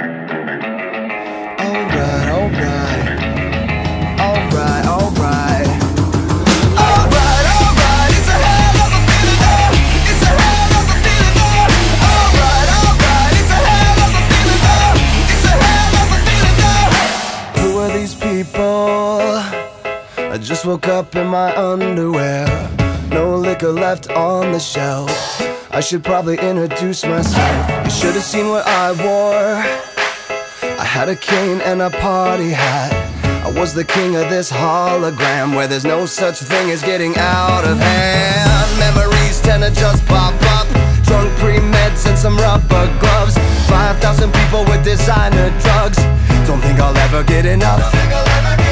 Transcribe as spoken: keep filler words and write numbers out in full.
Alright, alright, alright, alright. Alright, alright, it's a hell of a feeling now. It's a hell of a feeling now. Alright, alright, it's a hell of a feeling now. It's a hell of a feeling now. Who are these people? I just woke up in my underwear. No liquor left on the shelf. I should probably introduce myself. You should have seen what I wore. I had a cane and a party hat. I was the king of this hologram, where there's no such thing as getting out of hand. Memories tend to just pop up. Drunk pre-meds and some rubber gloves. Five thousand people with designer drugs. Don't think I'll ever get enough.